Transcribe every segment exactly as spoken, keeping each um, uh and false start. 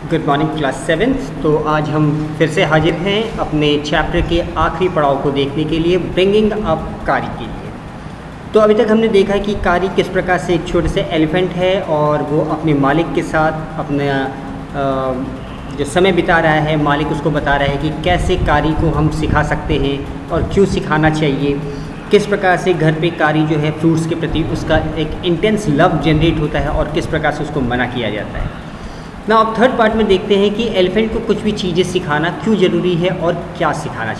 Good morning class seventh. तो आज हम फिर से हाजिर हैं अपने चैप्टर के आखिरी पड़ाव को देखने के लिए, ब्रिंगिंग अप कारी के लिए। तो अभी तक हमने देखा कि कारी किस प्रकार से एक छोटे से एलिफेंट है और वो अपने मालिक के साथ अपना जो समय बिता रहा है, मालिक उसको बता रहा है कि कैसे कारी को हम सिखा सकते हैं और क्यों सिखाना चाहिए, किस प्रकार से घर पे कारी जो है फ्रूट्स के प्रति उसका एक इंटेंस लव जनरेट होता है और किस प्रकार से उसको मना किया जाता है ना। अब थर्ड पार्ट में देखते हैं कि एलिफेंट को कुछ भी चीज़ें सिखाना क्यों ज़रूरी है और क्या सिखाना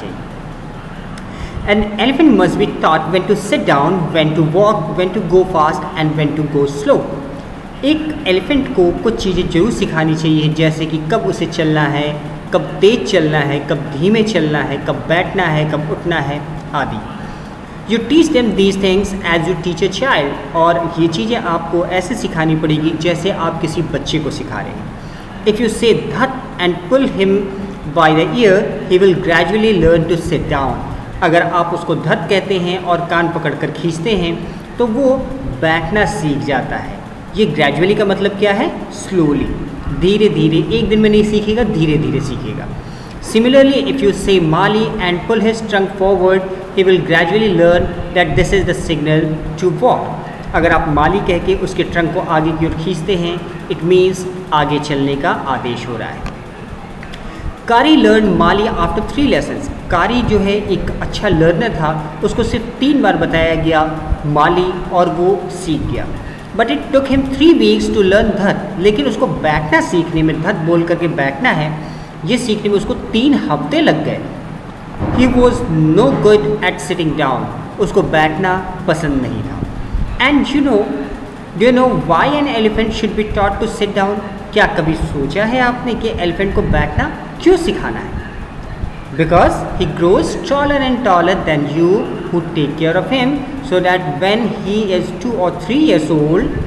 चाहिए। An elephant must be taught when to sit down, when to walk, when to go fast and when to go slow. एक एलिफेंट को कुछ चीज़ें जरूर सिखानी चाहिए, जैसे कि कब उसे चलना है, कब तेज़ चलना है, कब धीमे चलना है, कब बैठना है, कब उठना है आदि। You teach them these things as you teach a child. और ये चीज़ें आपको ऐसे सिखानी पड़ेगी जैसे आप किसी बच्चे को सिखा रहे हैं। If you say that and pull him by the ear, he will gradually learn to sit down. अगर आप उसको धत कहते हैं और कान पकड़कर खींचते हैं तो वो बैठना सीख जाता है। ये ग्रेजुअली का मतलब क्या है? स्लोली, धीरे धीरे, एक दिन में नहीं सीखेगा, धीरे धीरे सीखेगा। Similarly, if you say Mali and pull his trunk forward, he will gradually learn that this is the signal to walk. अगर आप माली कह के उसके ट्रंक को आगे की ओर खींचते हैं, इट मीन्स आगे चलने का आदेश हो रहा है। कारी लर्न माली आफ्टर थ्री लेसन्स। कारी जो है एक अच्छा लर्नर था, उसको सिर्फ तीन बार बताया गया माली और वो सीख गया। But it took him three weeks to learn that. लेकिन उसको बैठना सीखने में, धत बोल करके बैठना है, ये सीखने में उसको तीन हफ्ते लग गए। He was no good at sitting down. उसको बैठना पसंद नहीं था। And you know do you know why an elephant should be taught to sit down. क्या कभी सोचा है आपने कि एलिफेंट को बैठना क्यों सिखाना है? Because he grows taller and taller than you who take care of him, so that when he is two or three years old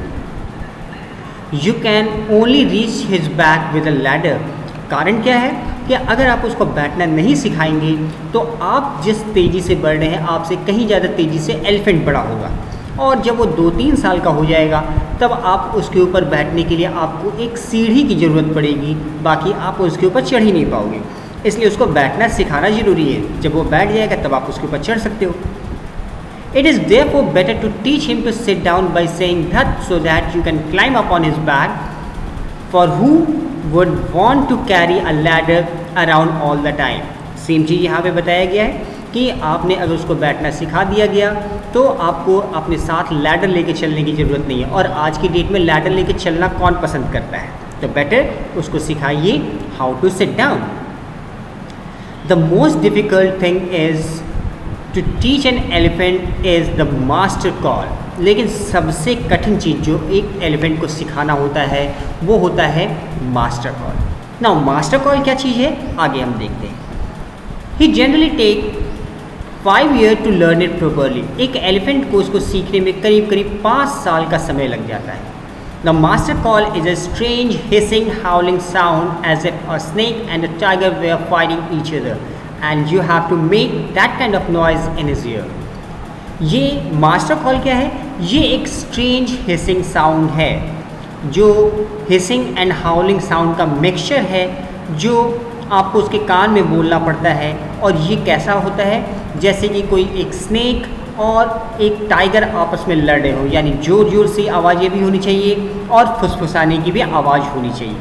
you can only reach his back with a ladder. कारण क्या है कि अगर आप उसको बैठना नहीं सिखाएंगे तो आप जिस तेज़ी से बढ़ रहे हैं, आपसे कहीं ज़्यादा तेज़ी से एलिफेंट बड़ा होगा और जब वो दो तीन साल का हो जाएगा तब आप उसके ऊपर बैठने के लिए आपको एक सीढ़ी की ज़रूरत पड़ेगी, बाकी आप उसके ऊपर चढ़ ही नहीं पाओगे। इसलिए उसको बैठना सिखाना ज़रूरी है। जब वो बैठ जाएगा तब आप उसके ऊपर चढ़ सकते हो। It is therefore better to teach him to sit down by saying that, so that you can climb up on his back, for who would want to carry a ladder around all the time. Same चीज़ यहाँ पे बताया गया है कि आपने अगर उसको बैठना सिखा दिया गया तो आपको अपने साथ लैडर लेके चलने की ज़रूरत नहीं है। और आज की डेट में लैडर लेके चलना कौन पसंद करता है? तो बेटर उसको सिखाइए how to sit down. The most difficult thing is to teach an elephant is the master call. लेकिन सबसे कठिन चीज़ जो एक एलिफेंट को सिखाना होता है वो होता है master call. Now master call क्या चीज़ है आगे हम देखते हैं। He generally take five year to learn it properly. एक एलिफेंट को उसको सीखने में करीब करीब पाँच साल का समय लग जाता है। The master call is a strange hissing howling sound as if a snake and a tiger were are fighting each other and you have to make that kind of noise in his ear. ये master call क्या है? ये एक strange hissing sound है जो hissing and howling sound का mixture है, जो आपको उसके कान में बोलना पड़ता है। और ये कैसा होता है? जैसे कि कोई एक स्नेक और एक टाइगर आपस में लड़ रहे हो, यानी जोर जोर से आवाज़ें भी होनी चाहिए और फुसफुसाने की भी आवाज़ होनी चाहिए।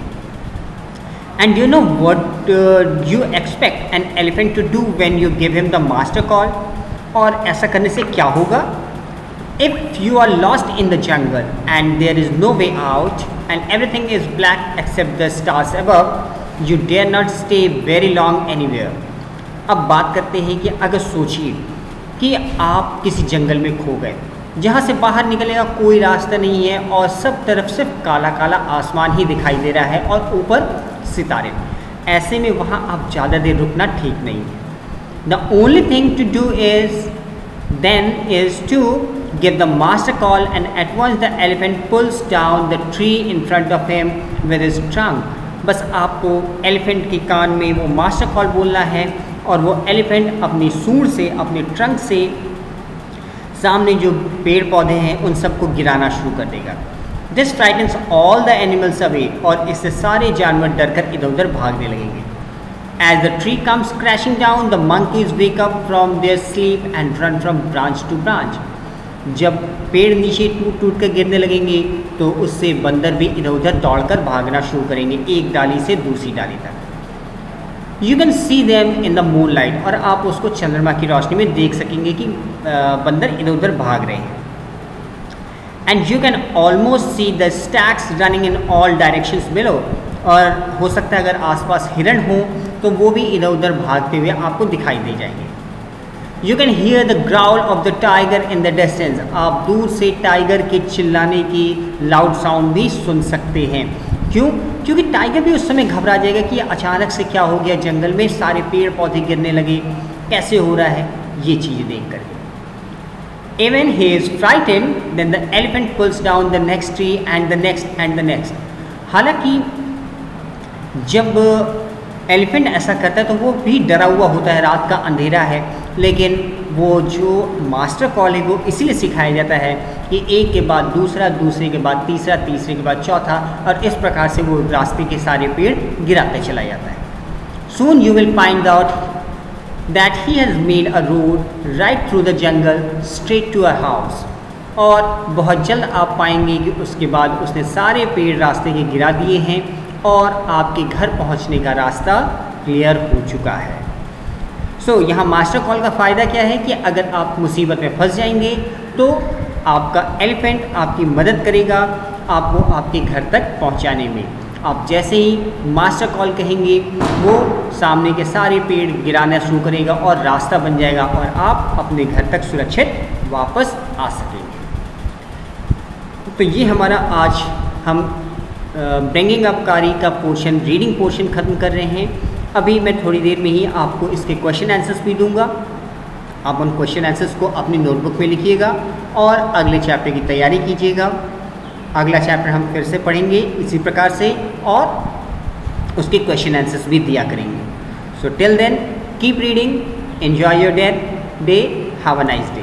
And you know what you expect an elephant to do when you give him the master call. और ऐसा करने से क्या होगा? If you are lost in the jungle and there is no way out and everything is black except the stars above, you dare not stay very long anywhere. अब बात करते हैं कि अगर सोचिए कि आप किसी जंगल में खो गए, जहाँ से बाहर निकलने का कोई रास्ता नहीं है और सब तरफ सिर्फ काला काला आसमान ही दिखाई दे रहा है और ऊपर सितारे। ऐसे में वहाँ आप ज़्यादा देर रुकना ठीक नहीं है। The only thing to do is then is to give the master call, and at once the elephant pulls down the tree in front of him with his trunk. बस आपको एलिफेंट के कान में वो मास्टर कॉल बोलना है और वो elephant अपनी सूंड से, अपने ट्रंक से सामने जो पेड़ पौधे हैं उन सबको गिराना शुरू कर देगा। This frightens all the animals away, और इससे सारे जानवर डर कर इधर उधर भागने लगेंगे। As the tree comes crashing down the monkeys wake up from their sleep and run from branch to branch। जब पेड़ नीचे टूट टूट कर गिरने लगेंगे तो उससे बंदर भी इधर उधर दौड़कर भागना शुरू करेंगे, एक डाली से दूसरी डाली तक। You can see them in the moonlight, और आप उसको चंद्रमा की रोशनी में देख सकेंगे कि बंदर इधर उधर भाग रहे हैं। And you can almost see the stags running in all directions below, और हो सकता है अगर आसपास हिरण हो तो वो भी इधर उधर भागते हुए आपको दिखाई दे जाएंगे। You can hear the growl of the tiger in the distance, आप दूर से टाइगर के चिल्लाने की लाउड साउंड भी सुन सकते हैं। क्यों? क्योंकि टाइगर भी उस समय घबरा जाएगा कि अचानक से क्या हो गया, जंगल में सारे पेड़ पौधे गिरने लगे, कैसे हो रहा है, ये चीज़ें देख कर। Even he is frightened, then the elephant pulls down the next tree and the next and the next। हालांकि जब एलिफेंट ऐसा करता है तो वो भी डरा हुआ होता है, रात का अंधेरा है, लेकिन वो जो मास्टर कॉल है वो इसीलिए सिखाया जाता है कि एक के बाद दूसरा, दूसरे के बाद तीसरा, तीसरे के बाद चौथा, और इस प्रकार से वो रास्ते के सारे पेड़ गिराते चला जाता है। Soon you will find out that he has made a road right through the jungle straight to a house। और बहुत जल्द आप पाएंगे कि उसके बाद उसने सारे पेड़ रास्ते के गिरा दिए हैं और आपके घर पहुंचने का रास्ता क्लियर हो चुका है। सो so, यहाँ मास्टर कॉल का फ़ायदा क्या है कि अगर आप मुसीबत में फंस जाएंगे तो आपका एलिफेंट आपकी मदद करेगा आपको आपके घर तक पहुँचाने में। आप जैसे ही मास्टर कॉल कहेंगे वो सामने के सारे पेड़ गिराना शुरू करेगा और रास्ता बन जाएगा और आप अपने घर तक सुरक्षित वापस आ सकेंगे। तो ये हमारा आज हम ब्रिंगिंग अप कारी का पोर्शन, रीडिंग पोर्शन ख़त्म कर रहे हैं। अभी मैं थोड़ी देर में ही आपको इसके क्वेश्चन आंसर्स भी दूंगा। आप उन क्वेश्चन आंसर्स को अपनी नोटबुक में लिखिएगा और अगले चैप्टर की तैयारी कीजिएगा। अगला चैप्टर हम फिर से पढ़ेंगे इसी प्रकार से और उसके क्वेश्चन आंसर्स भी दिया करेंगे। So till then keep reading, enjoy your day, have a nice day.